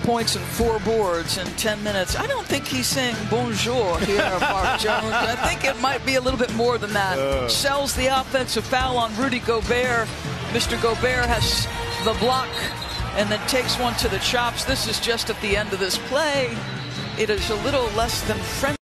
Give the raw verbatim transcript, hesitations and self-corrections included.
points and four boards in ten minutes. I don't think he's saying bonjour here, Mark Jones. I think it might be a little bit more than that. Uh. Sells the offensive foul on Rudy Gobert. Mister Gobert has the block and then takes one to the chops. This is just at the end of this play. It is a little less than friendly.